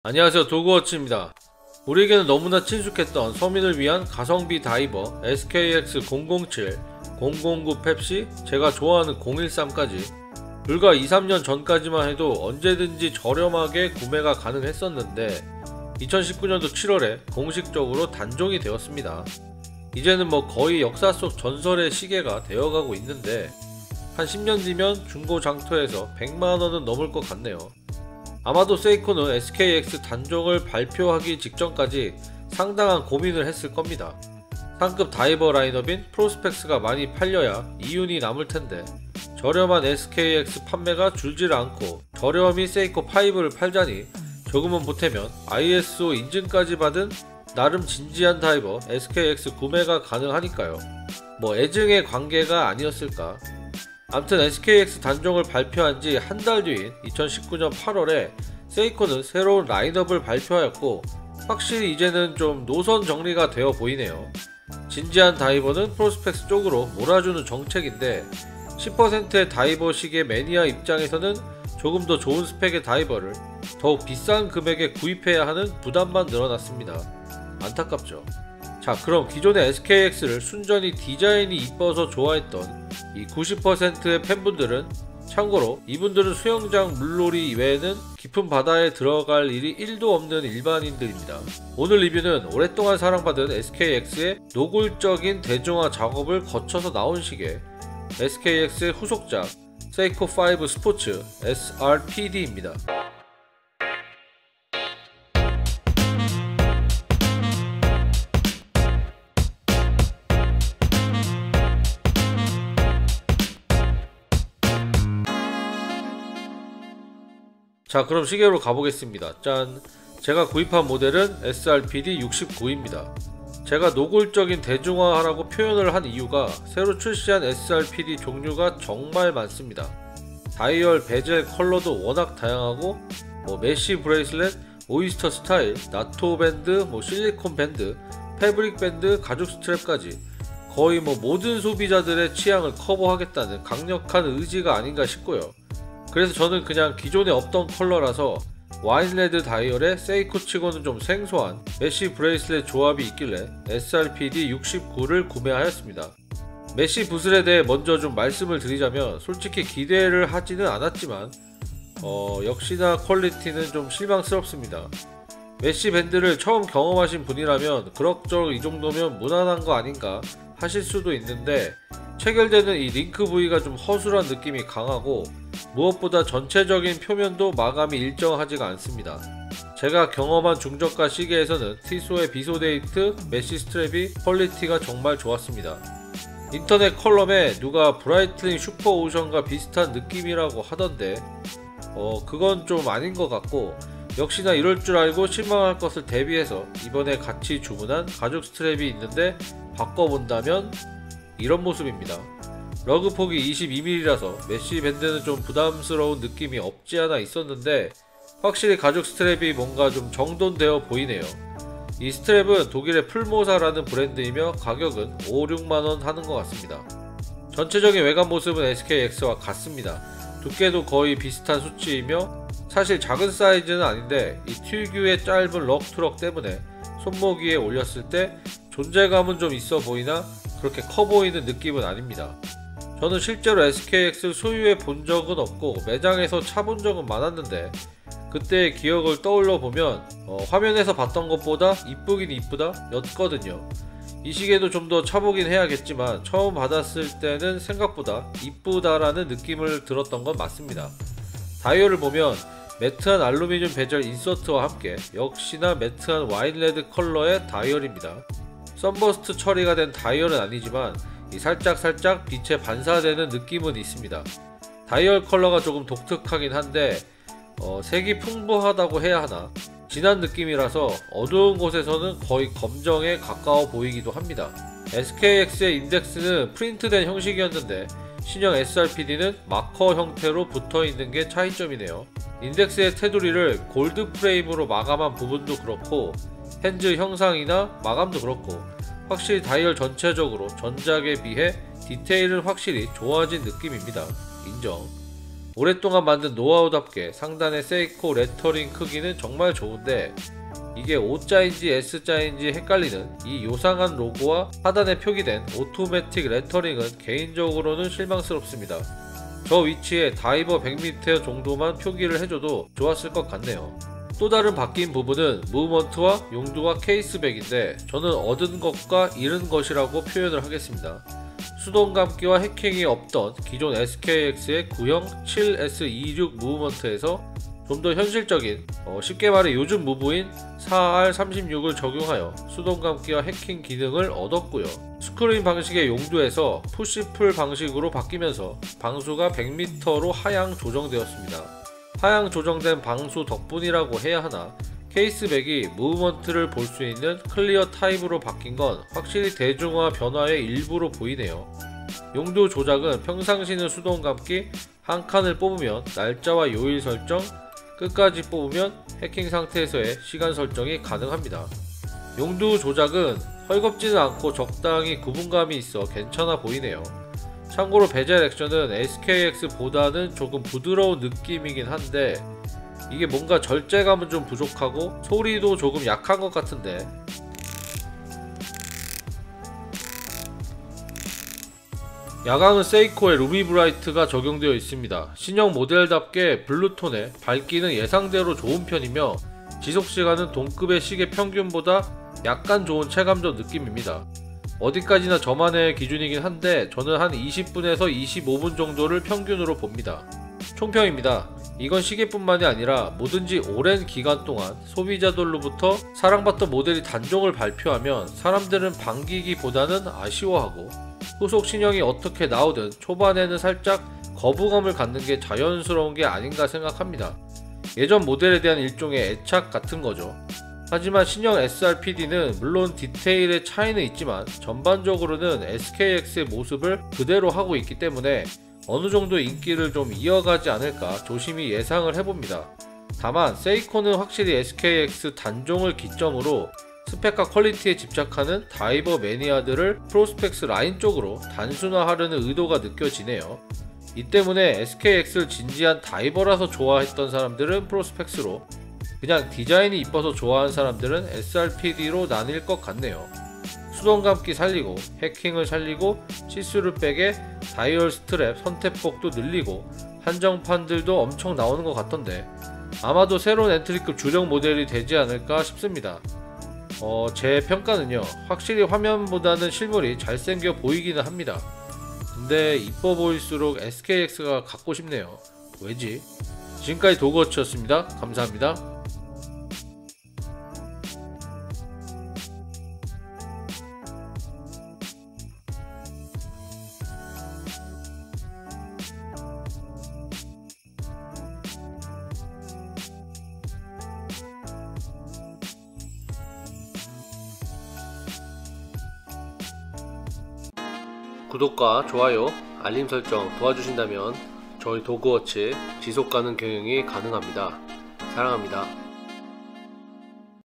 안녕하세요, 도그워치입니다. 우리에게는 너무나 친숙했던 서민을 위한 가성비 다이버 SKX007, 009 펩시, 제가 좋아하는 013까지 불과 2~3년 전까지만 해도 언제든지 저렴하게 구매가 가능했었는데 2019년도 7월에 공식적으로 단종이 되었습니다. 이제는 거의 역사 속 전설의 시계가 되어가고 있는데 한 10년 뒤면 중고 장터에서 100만원은 넘을 것 같네요. 아마도 세이코는 SKX 단종을 발표하기 직전까지 상당한 고민을 했을 겁니다. 상급 다이버 라인업인 프로스펙스가 많이 팔려야 이윤이 남을 텐데 저렴한 SKX 판매가 줄질 않고 저렴이 세이코 5를 팔자니 조금은 보태면 ISO 인증까지 받은 나름 진지한 다이버 SKX 구매가 가능하니까요. 애증의 관계가 아니었을까. 암튼 SKX 단종을 발표한 지 한 달 뒤인 2019년 8월에 세이코는 새로운 라인업을 발표하였고 확실히 이제는 좀 노선 정리가 되어 보이네요. 진지한 다이버는 프로스펙스 쪽으로 몰아주는 정책인데 10%의 다이버 시계 매니아 입장에서는 조금 더 좋은 스펙의 다이버를 더욱 비싼 금액에 구입해야 하는 부담만 늘어났습니다. 안타깝죠. 자, 그럼 기존의 SKX를 순전히 디자인이 이뻐서 좋아했던 이 90%의 팬분들은, 참고로 이분들은 수영장 물놀이 외에는 깊은 바다에 들어갈 일이 1도 없는 일반인들입니다. 오늘 리뷰는 오랫동안 사랑받은 SKX의 노골적인 대중화 작업을 거쳐서 나온 시계 SKX의 후속작 세이코 5 스포츠 SRPD입니다. 자, 그럼 시계로 가보겠습니다. 짠! 제가 구입한 모델은 SRPD 69입니다. 제가 노골적인 대중화하라고 표현을 한 이유가 새로 출시한 SRPD 종류가 정말 많습니다. 다이얼, 베젤, 컬러도 워낙 다양하고 메쉬 브레이슬렛, 오이스터 스타일, 나토 밴드, 실리콘 밴드, 패브릭 밴드, 가죽 스트랩까지 거의 모든 소비자들의 취향을 커버하겠다는 강력한 의지가 아닌가 싶고요. 그래서 저는 그냥 기존에 없던 컬러라서 와인레드 다이얼에 세이코 치고는 좀 생소한 메쉬 브레이슬렛 조합이 있길래 SRPD 69를 구매하였습니다. 메쉬 붓을에 대해 먼저 좀 말씀을 드리자면 솔직히 기대를 하지는 않았지만 역시나 퀄리티는 좀 실망스럽습니다. 메쉬 밴드를 처음 경험하신 분이라면 그럭저럭 이 정도면 무난한 거 아닌가 하실 수도 있는데 체결되는 이 링크 부위가 좀 허술한 느낌이 강하고 무엇보다 전체적인 표면도 마감이 일정하지가 않습니다. 제가 경험한 중저가 시계에서는 티소의 비소데이트, 메쉬 스트랩이 퀄리티가 정말 좋았습니다. 인터넷 컬럼에 누가 브라이틀링 슈퍼오션과 비슷한 느낌이라고 하던데 그건 좀 아닌 것 같고, 역시나 이럴 줄 알고 실망할 것을 대비해서 이번에 같이 주문한 가죽 스트랩이 있는데 바꿔본다면 이런 모습입니다. 러그 폭이 22mm라서 메쉬 밴드는 좀 부담스러운 느낌이 없지 않아 있었는데 확실히 가죽 스트랩이 뭔가 좀 정돈되어 보이네요. 이 스트랩은 독일의 풀모사라는 브랜드이며 가격은 5~6만원 하는 것 같습니다. 전체적인 외관 모습은 SKX와 같습니다. 두께도 거의 비슷한 수치이며 사실 작은 사이즈는 아닌데 이 특유의 짧은 럭투럭 때문에 손목 위에 올렸을 때 존재감은 좀 있어 보이나 그렇게 커 보이는 느낌은 아닙니다. 저는 실제로 SKX를 소유해 본 적은 없고 매장에서 차본 적은 많았는데 그때의 기억을 떠올려 보면 화면에서 봤던 것보다 이쁘긴 이쁘다 였거든요. 이 시계도 좀 더 차보긴 해야겠지만 처음 받았을 때는 생각보다 이쁘다라는 느낌을 들었던 건 맞습니다. 다이얼을 보면 매트한 알루미늄 베젤 인서트와 함께 역시나 매트한 와인레드 컬러의 다이얼입니다. 썬버스트 처리가 된 다이얼은 아니지만 이 살짝 빛에 반사되는 느낌은 있습니다. 다이얼 컬러가 조금 독특하긴 한데 색이 풍부하다고 해야 하나, 진한 느낌이라서 어두운 곳에서는 거의 검정에 가까워 보이기도 합니다. SKX의 인덱스는 프린트된 형식이었는데 신형 SRPD는 마커 형태로 붙어있는 게 차이점이네요. 인덱스의 테두리를 골드 프레임으로 마감한 부분도 그렇고 핸즈 형상이나 마감도 그렇고 확실히 다이얼 전체적으로 전작에 비해 디테일은 확실히 좋아진 느낌입니다. 인정. 오랫동안 만든 노하우답게 상단의 세이코 레터링 크기는 정말 좋은데 이게 O자인지 S자인지 헷갈리는 이 요상한 로고와 하단에 표기된 오토매틱 레터링은 개인적으로는 실망스럽습니다. 저 위치에 다이버 100m 정도만 표기를 해줘도 좋았을 것 같네요. 또 다른 바뀐 부분은 무브먼트와 용두와 케이스백인데 저는 얻은 것과 잃은 것이라고 표현을 하겠습니다. 수동 감기와 해킹이 없던 기존 SKX의 구형 7S26 무브먼트에서 좀 더 현실적인, 쉽게 말해 요즘 무브인 4R36을 적용하여 수동 감기와 해킹 기능을 얻었고요. 스크린 방식의 용두에서 푸시풀 방식으로 바뀌면서 방수가 100m로 하향 조정되었습니다. 하향 조정된 방수 덕분이라고 해야 하나, 케이스백이 무브먼트를 볼 수 있는 클리어 타입으로 바뀐 건 확실히 대중화 변화의 일부로 보이네요. 용도 조작은 평상시는 수동 감기, 한 칸을 뽑으면 날짜와 요일 설정, 끝까지 뽑으면 해킹 상태에서의 시간 설정이 가능합니다. 용도 조작은 헐겁지는 않고 적당히 구분감이 있어 괜찮아 보이네요. 참고로 베젤 액션은 SKX보다는 조금 부드러운 느낌이긴 한데 이게 뭔가 절제감은 좀 부족하고 소리도 조금 약한 것 같은데, 야광은 세이코의 루미브라이트가 적용되어 있습니다. 신형 모델답게 블루톤의 밝기는 예상대로 좋은 편이며 지속시간은 동급의 시계 평균보다 약간 좋은 체감적 느낌입니다. 어디까지나 저만의 기준이긴 한데 저는 한 20분에서 25분 정도를 평균으로 봅니다. 총평입니다. 이건 시계뿐만이 아니라 뭐든지 오랜 기간 동안 소비자들로부터 사랑받던 모델이 단종을 발표하면 사람들은 반기기보다는 아쉬워하고 후속 신형이 어떻게 나오든 초반에는 살짝 거부감을 갖는 게 자연스러운 게 아닌가 생각합니다. 예전 모델에 대한 일종의 애착 같은 거죠. 하지만 신형 SRPD는 물론 디테일의 차이는 있지만 전반적으로는 SKX의 모습을 그대로 하고 있기 때문에 어느 정도 인기를 좀 이어가지 않을까 조심히 예상을 해봅니다. 다만 세이코는 확실히 SKX 단종을 기점으로 스펙과 퀄리티에 집착하는 다이버 매니아들을 프로스펙스 라인 쪽으로 단순화하려는 의도가 느껴지네요. 이 때문에 SKX를 진지한 다이버라서 좋아했던 사람들은 프로스펙스로, 그냥 디자인이 이뻐서 좋아하는 사람들은 SRPD로 나뉠 것 같네요. 수동 감기 살리고 해킹을 살리고 시스루백에 다이얼 스트랩 선택폭도 늘리고 한정판들도 엄청 나오는 것 같던데 아마도 새로운 엔트리급 주력 모델이 되지 않을까 싶습니다. 제 평가는요, 확실히 화면보다는 실물이 잘생겨 보이기는 합니다. 근데 이뻐 보일수록 SKX가 갖고 싶네요. 왜지? 지금까지 도그워치였습니다. 감사합니다. 구독과 좋아요, 알림 설정 도와주신다면 저희 도그워치 지속가능 경영이 가능합니다. 사랑합니다.